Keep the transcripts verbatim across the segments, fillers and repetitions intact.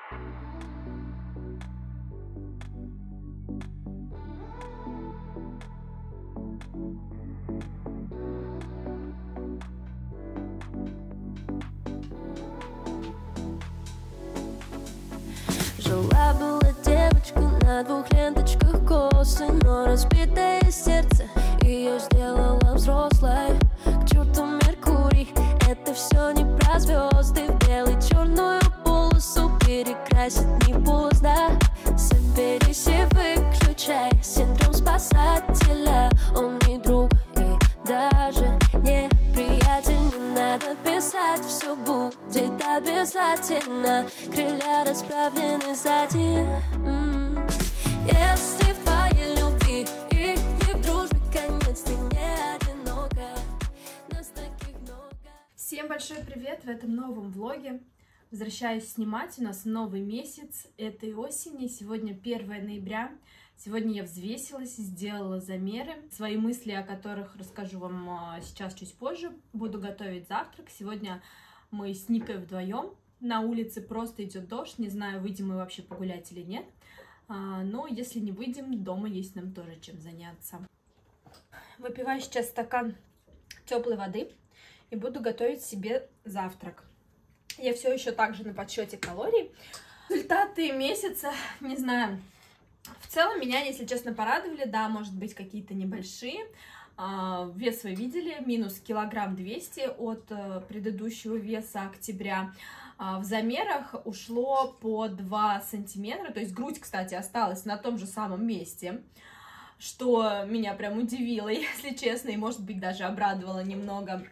Жила-была девочка на двух ленточках косы, но разбитое сердце ее сделало взрослой. К черту Меркурий, это все не про звезды. В белый черную полосу перекрасить не поздно. Соберись и выключай синдром спасателя. Он не друг и даже не приятель. Не надо писать, все будет обязательно. Крылья расправлены сзади. М-м. Если в твоей любви и в дружбе конец, ты не одинока. Нас таких много. Всем большой привет в этом новом влоге. Возвращаюсь снимать, у нас новый месяц этой осени, сегодня первое ноября. Сегодня я взвесилась, сделала замеры, свои мысли, о которых расскажу вам сейчас чуть позже. Буду готовить завтрак. Сегодня мы с Никой вдвоем. На улице просто идет дождь, не знаю, выйдем мы вообще погулять или нет. Но если не выйдем, дома есть нам тоже чем заняться. Выпиваю сейчас стакан теплой воды и буду готовить себе завтрак. Я все еще также на подсчете калорий. Результаты месяца, не знаю. В целом меня, если честно, порадовали. Да, может быть, какие-то небольшие. Вес вы видели, минус килограмм двести от предыдущего веса октября. В замерах ушло по два сантиметра. То есть грудь, кстати, осталась на том же самом месте, что меня прям удивило, если честно, и, может быть, даже обрадовало немного.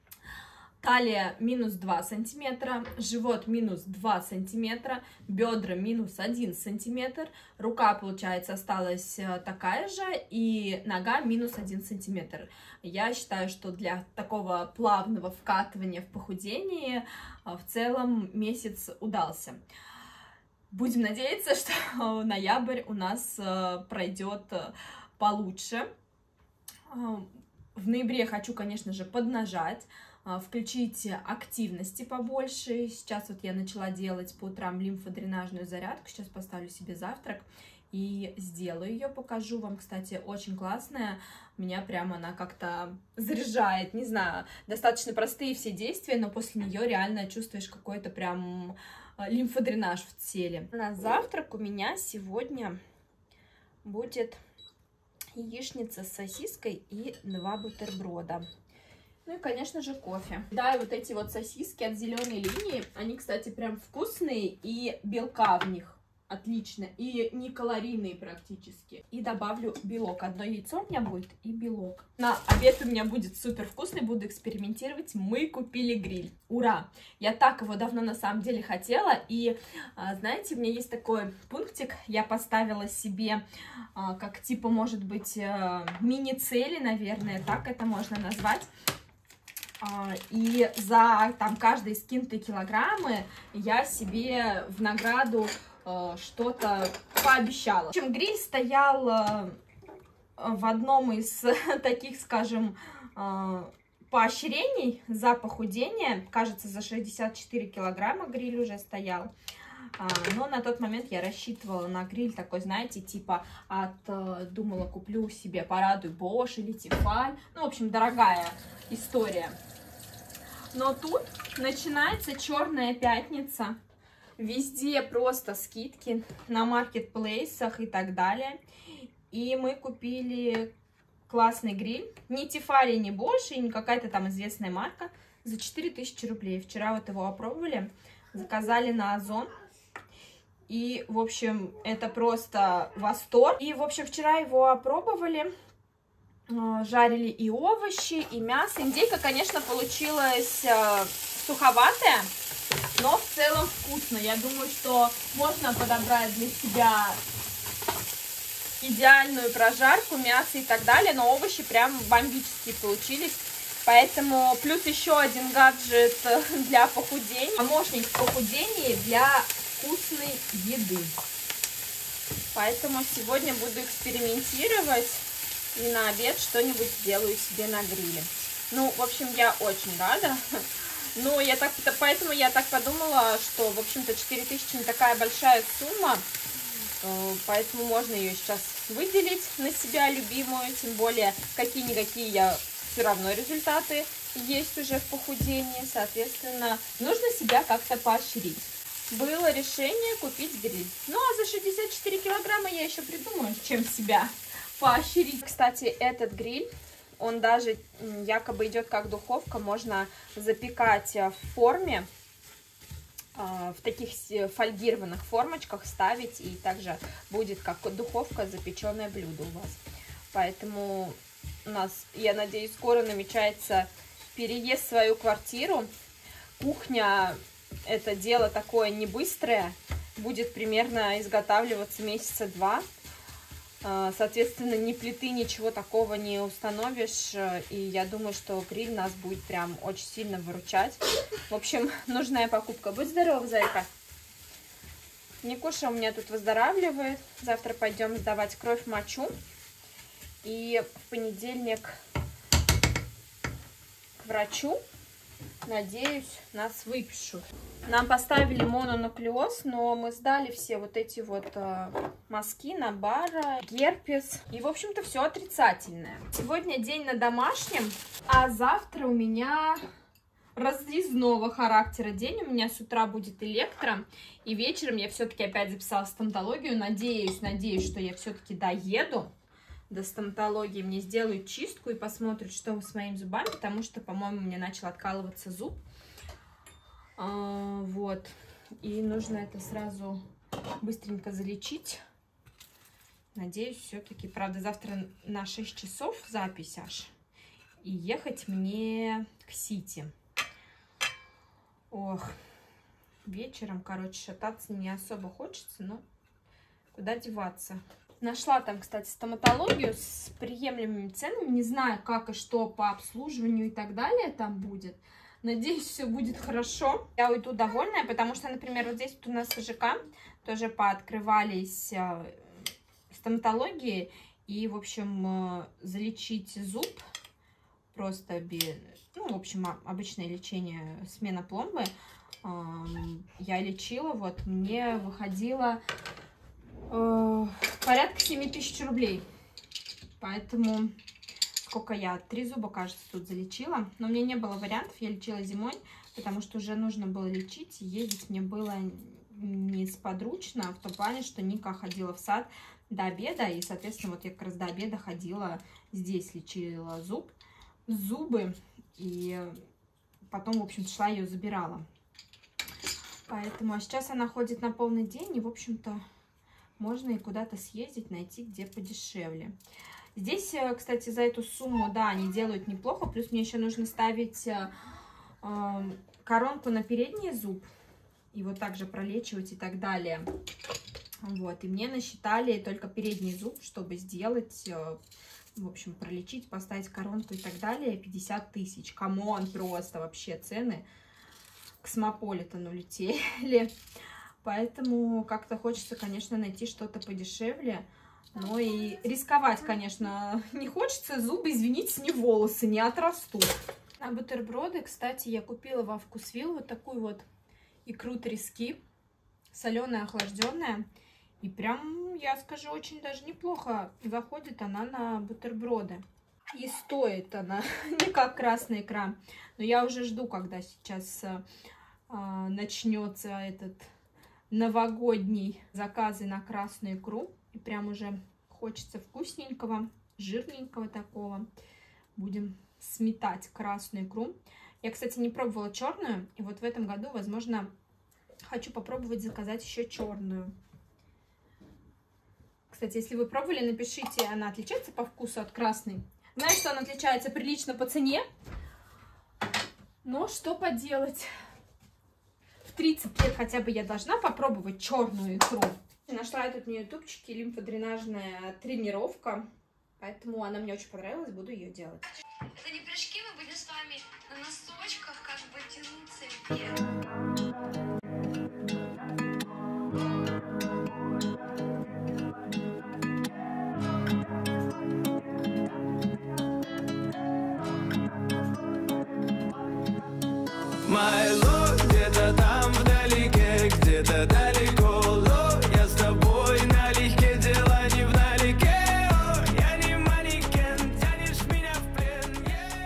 Талия минус два сантиметра, живот минус два сантиметра, бедра минус один сантиметр, рука, получается, осталась такая же, и нога минус один сантиметр. Я считаю, что для такого плавного вкатывания в похудение в целом месяц удался. Будем надеяться, что ноябрь у нас пройдет получше. В ноябре хочу, конечно же, поднажать, включить активности побольше. Сейчас вот я начала делать по утрам лимфодренажную зарядку. Сейчас поставлю себе завтрак и сделаю ее, покажу вам. Кстати, очень классная. Меня прямо она как-то заряжает. Не знаю, достаточно простые все действия, но после нее реально чувствуешь какой-то прям лимфодренаж в теле. На завтрак у меня сегодня будет яичница с сосиской и два бутерброда. Ну и, конечно же, кофе. Да, и вот эти вот сосиски от зеленой линии, они, кстати, прям вкусные, и белка в них отлично, и не калорийные практически. И добавлю белок. Одно яйцо у меня будет и белок. На обед у меня будет супер вкусный, буду экспериментировать. Мы купили гриль. Ура! Я так его давно на самом деле хотела, и, знаете, у меня есть такой пунктик, я поставила себе, как типа, может быть, мини-цели, наверное, так это можно назвать. И за там каждые скинутые килограммы я себе в награду э, что-то пообещала. В общем, гриль стоял э, в одном из таких, скажем, э, поощрений за похудение. Кажется, за шестьдесят четыре килограмма гриль уже стоял. А, но на тот момент я рассчитывала на гриль такой, знаете, типа от, э, думала, куплю себе, порадую Bosch или Tefal. Ну, в общем, дорогая история. Но тут начинается черная пятница. Везде просто скидки на маркетплейсах и так далее. И мы купили классный гриль. Не Tefal, не Bosch, и не какая-то там известная марка. За четыре тысячи рублей. Вчера вот его опробовали. Заказали на Озон. И, в общем, это просто восторг. И, в общем, вчера его опробовали. Жарили и овощи, и мясо. Индейка, конечно, получилась э, суховатая, но в целом вкусно. Я думаю, что можно подобрать для себя идеальную прожарку, мясо и так далее, но овощи прям бомбические получились. Поэтому плюс еще один гаджет для похудения. Помощник в похудении для вкусной еды. Поэтому сегодня буду экспериментировать. И на обед что-нибудь сделаю себе на гриле. Ну, в общем, я очень рада. Ну, я так, поэтому я так подумала, что, в общем-то, четыре тысячи не такая большая сумма, поэтому можно ее сейчас выделить на себя любимую, тем более, какие-никакие я все равно результаты есть уже в похудении, соответственно, нужно себя как-то поощрить. Было решение купить гриль. Ну, а за шестьдесят четыре килограмма я еще придумаю, чем себя поощрить. Кстати, этот гриль, он даже якобы идет как духовка, можно запекать в форме, в таких фольгированных формочках ставить, и также будет как духовка запеченное блюдо у вас. Поэтому у нас, я надеюсь, скоро намечается переезд в свою квартиру. Кухня — это дело такое не быстрое, будет примерно изготавливаться месяца два. Соответственно, ни плиты, ничего такого не установишь, и я думаю, что гриль нас будет прям очень сильно выручать. В общем, нужная покупка. Будь здорова, зайка. Никуша у меня тут выздоравливает. Завтра пойдем сдавать кровь, мочу. И в понедельник к врачу. Надеюсь, нас выпишут. Нам поставили мононуклеоз, но мы сдали все вот эти вот э, мазки на бара, герпес. И, в общем-то, все отрицательное. Сегодня день на домашнем, а завтра у меня разъездного характера день. У меня с утра будет электро, и вечером я все-таки опять записала стоматологию. Надеюсь, надеюсь, что я все-таки доеду до стоматологии, мне сделают чистку и посмотрят, что с моими зубами, потому что, по-моему, мне начал откалываться зуб. А, вот. И нужно это сразу быстренько залечить. Надеюсь, все-таки. Правда, завтра на шесть часов запись аж. И ехать мне к Сити. Ох. Вечером, короче, шататься не особо хочется, но куда деваться. Нашла там, кстати, стоматологию с приемлемыми ценами. Не знаю, как и что по обслуживанию и так далее там будет. Надеюсь, все будет хорошо. Я уйду довольная, потому что, например, вот здесь вот у нас в ЖК тоже пооткрывались стоматологии. И, в общем, залечить зуб просто без... Ну, в общем, обычное лечение, смена пломбы. Я лечила, вот, мне выходило... порядка семи тысяч рублей. Поэтому сколько я? Три зуба, кажется, тут залечила. Но у меня не было вариантов. Я лечила зимой, потому что уже нужно было лечить. И ездить мне было несподручно, в том плане, что Ника ходила в сад до обеда. И, соответственно, вот я как раз до обеда ходила здесь, лечила зуб, зубы. И потом, в общем-то, шла ее забирала. Поэтому, а сейчас она ходит на полный день. И, в общем-то, можно и куда-то съездить, найти где подешевле. Здесь, кстати, за эту сумму, да, они делают неплохо. Плюс мне еще нужно ставить э, коронку на передний зуб. И вот также пролечивать и так далее. Вот, и мне насчитали только передний зуб, чтобы сделать, э, в общем, пролечить, поставить коронку и так далее. пятьдесят тысяч. Камон, просто вообще цены к Космополитену летели. Поэтому как-то хочется, конечно, найти что-то подешевле. Но и рисковать, конечно, не хочется. Зубы, извините, не волосы, не отрастут. На бутерброды, кстати, я купила во Вкусвилл вот такую вот икру трески. Соленая, охлажденная. И прям, я скажу, очень даже неплохо заходит она на бутерброды. И стоит она не как красная икра. Но я уже жду, когда сейчас а, начнется этот... новогодний заказы на красную икру. И прям уже хочется вкусненького, жирненького такого. Будем сметать красную икру. Я, кстати, не пробовала черную. И вот в этом году, возможно, хочу попробовать заказать еще черную. Кстати, если вы пробовали, напишите, она отличается по вкусу от красной. Знаю, что она отличается прилично по цене. Но что поделать? В тридцать лет хотя бы я должна попробовать черную икру. Нашла я тут на ютубчике лимфодренажная тренировка. Поэтому она мне очень понравилась, буду ее делать. Это не прыжки, мы будем с вами на носочках как бы тянуться вверх. My школу. Я с тобой налегке, дела не вдалеке. Я не манекен, тянешь меня в плен.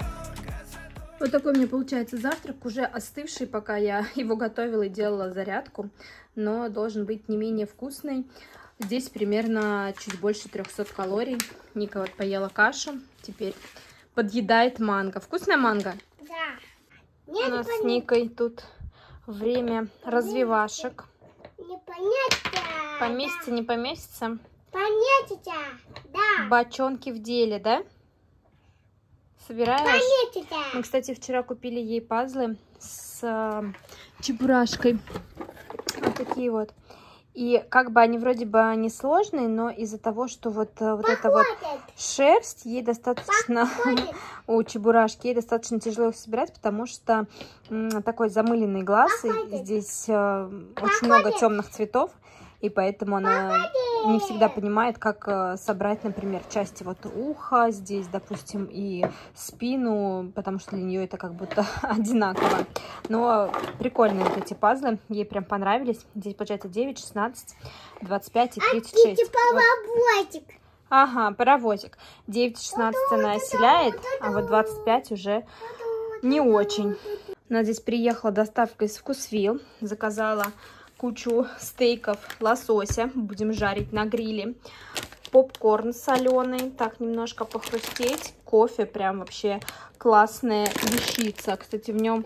Вот такой у меня получается завтрак, уже остывший, пока я его готовила и делала зарядку, но должен быть не менее вкусный. Здесь примерно чуть больше трёхсот калорий. Ника вот поела кашу, теперь подъедает манго. Вкусная манго? Да. У нас с Никой тут время развивашек. Не поместится. Поместится, не поместится? Поместится, да. Бочонки в деле, да? Собираешь? Поместится. Мы, кстати, вчера купили ей пазлы с э, чебурашкой. Вот такие вот. И как бы они вроде бы не сложные, но из-за того, что вот, вот эта вот шерсть, ей достаточно, у чебурашки, ей достаточно тяжело их собирать, потому что м, такой замыленный глаз, и здесь э, очень много темных цветов, и поэтому она не всегда понимает, как э, собрать, например, части вот уха здесь, допустим, и спину, потому что для нее это как будто одинаково. Но прикольные вот эти пазлы, ей прям понравились. Здесь получается девять, шестнадцать, двадцать пять и тридцать шесть. Типа паровозик. Вот. Ага, паровозик. девять шестнадцать она оселяет, а вот двадцать пять уже не очень. У нас здесь приехала доставка из Вкусвилл. Заказала кучу стейков лосося. Будем жарить на гриле. Попкорн соленый. Так, немножко похрустеть. Кофе прям вообще классная вещица. Кстати, в нем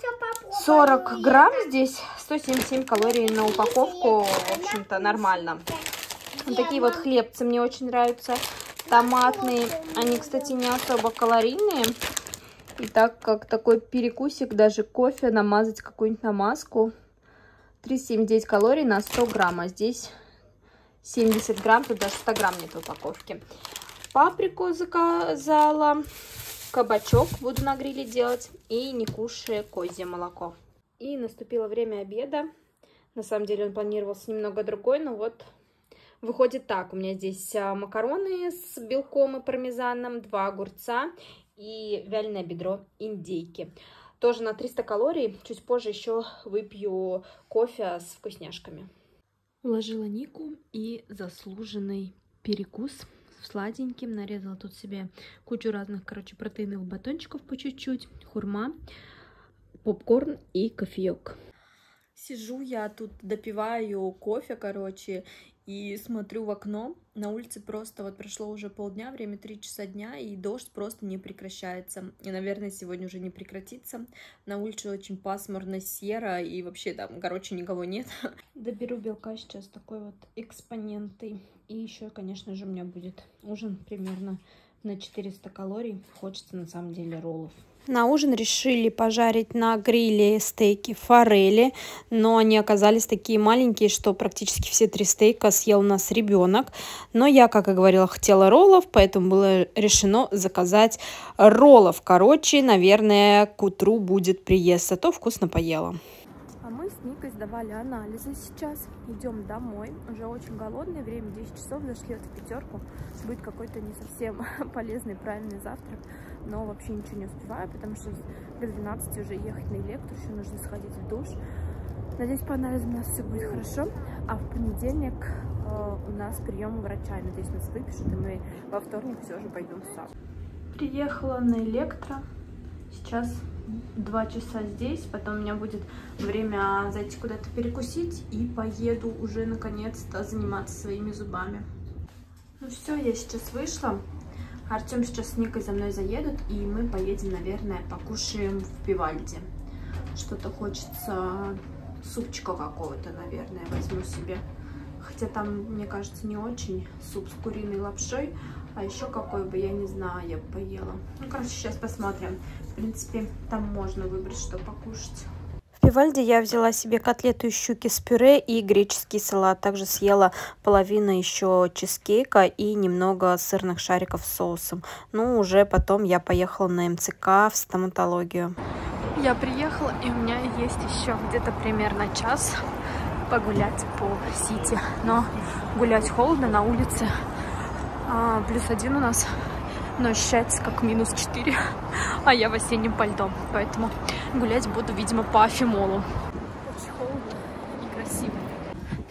сорок грамм здесь. сто семьдесят семь калорий на упаковку. В общем-то, нормально. Вот такие вот хлебцы мне очень нравятся. Томатные. Они, кстати, не особо калорийные. И так как такой перекусик, даже кофе, намазать какую-нибудь намазку. триста семьдесят девять калорий на сто грамм, а здесь семьдесят грамм, тут даже сто грамм нет в упаковке. Паприку заказала, кабачок буду на гриле делать и Никуше козье молоко. И наступило время обеда. На самом деле он планировался немного другой, но вот выходит так. У меня здесь макароны с белком и пармезаном, два огурца и вяленое бедро индейки. Тоже на триста калорий. Чуть позже еще выпью кофе с вкусняшками. Уложила Нику и заслуженный перекус сладеньким. Нарезала тут себе кучу разных, короче, протеиновых батончиков по чуть-чуть. Хурма, попкорн и кофеек. Сижу я тут, допиваю кофе, короче, и смотрю в окно. На улице просто вот прошло уже полдня, время три часа дня, и дождь просто не прекращается. И, наверное, сегодня уже не прекратится. На улице очень пасмурно, серо, и вообще там, короче, никого нет. Доберу белка сейчас такой вот экспонентой. И еще, конечно же, у меня будет ужин примерно на четыреста калорий. Хочется, на самом деле, роллов. На ужин решили пожарить на гриле стейки форели, но они оказались такие маленькие, что практически все три стейка съел у нас ребенок. Но я, как и говорила, хотела роллов, поэтому было решено заказать роллов. Короче, наверное, к утру будет приезд, а то вкусно поела. А мы с Никой сдавали анализы сейчас. Идем домой. Уже очень голодное время, десять часов, зашли вот в пятерку. Будет какой-то не совсем полезный, правильный завтрак. Но вообще ничего не успеваю, потому что до двенадцати уже ехать на электро, еще нужно сходить в душ. Надеюсь, по анализам у нас все будет хорошо. А в понедельник э, у нас прием у врача. Надеюсь, нас выпишут, и мы во вторник все же пойдем в САП. Приехала на электро. Сейчас два часа здесь. Потом у меня будет время зайти куда-то перекусить. И поеду уже наконец-то заниматься своими зубами. Ну все, я сейчас вышла. Артем сейчас с Никой за мной заедут, и мы поедем, наверное, покушаем в Пивальде. Что-то хочется супчика какого-то, наверное, возьму себе. Хотя там, мне кажется, не очень. Суп с куриной лапшой. А еще какой бы, я не знаю, я бы поела. Ну, короче, сейчас посмотрим. В принципе, там можно выбрать, что покушать. В Пивальде я взяла себе котлету из щуки с пюре и греческий салат. Также съела половину еще чизкейка и немного сырных шариков с соусом. Ну, уже потом я поехала на эм цэ ка в стоматологию. Я приехала, и у меня есть еще где-то примерно час погулять по Сити. Но гулять холодно на улице. А, плюс один у нас. Но ощущается как минус четыре, а я в осеннем пальто, поэтому гулять буду, видимо, по Афимолу. Очень холодно и красиво.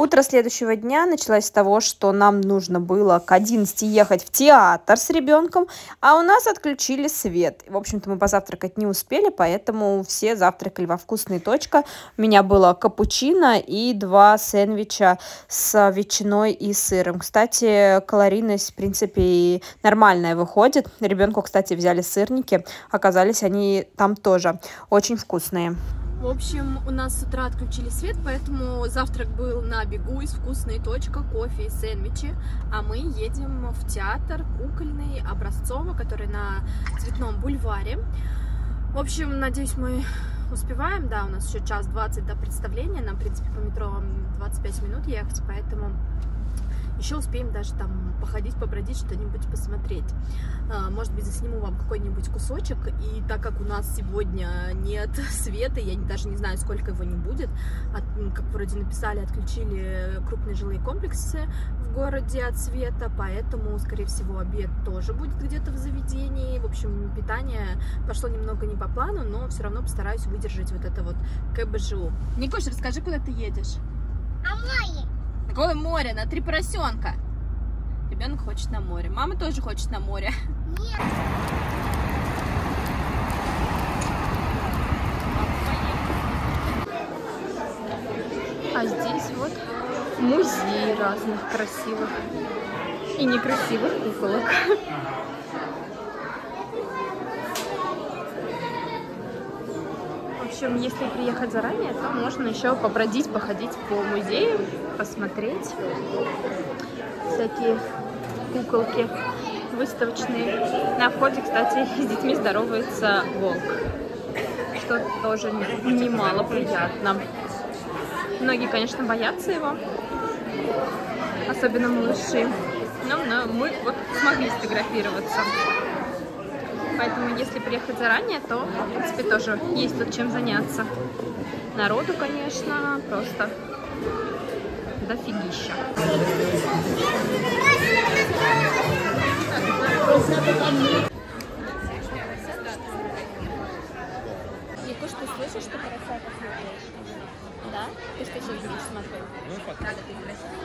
Утро следующего дня началось с того, что нам нужно было к одиннадцати ехать в театр с ребенком, а у нас отключили свет. В общем-то, мы позавтракать не успели, поэтому все завтракали во «Вкусной точка». У меня было капучино и два сэндвича с ветчиной и сыром. Кстати, калорийность, в принципе, нормальная выходит. Ребенку, кстати, взяли сырники. Оказались они там тоже очень вкусные. В общем, у нас с утра отключили свет, поэтому завтрак был на бегу из «Вкусной точка», кофе и сэндвичи. А мы едем в театр кукольный Образцово, который на Цветном бульваре. В общем, надеюсь, мы успеваем. Да, у нас еще час двадцать до представления. Нам, в принципе, по метро двадцать пять минут ехать, поэтому еще успеем даже там походить, побродить, что-нибудь посмотреть. Может быть, засниму вам какой-нибудь кусочек. И так как у нас сегодня нет света, я даже не знаю, сколько его не будет. От, как вроде написали, отключили крупные жилые комплексы в городе от света, поэтому, скорее всего, обед тоже будет где-то в заведении. В общем, питание пошло немного не по плану, но все равно постараюсь выдержать вот это вот КБЖУ. Никош, расскажи, куда ты едешь? А море? Какое море? На три поросенка. Ребенок хочет на море. Мама тоже хочет на море. Нет. А здесь вот музей разных красивых и некрасивых куколок. В общем, если приехать заранее, то можно еще побродить, походить по музею, посмотреть всякие куколки выставочные. На входе, кстати, с детьми здоровается волк, что тоже немало приятно. Многие, конечно, боятся его, особенно малыши, но, но мы вот смогли сфотографироваться. Поэтому, если приехать заранее, то, в принципе, тоже есть тут чем заняться. Народу, конечно, просто дофигища. Никош, ты слышишь, что поросята смотришь? Да? Ты что сейчас будешь смотреть? Надо ты красивый.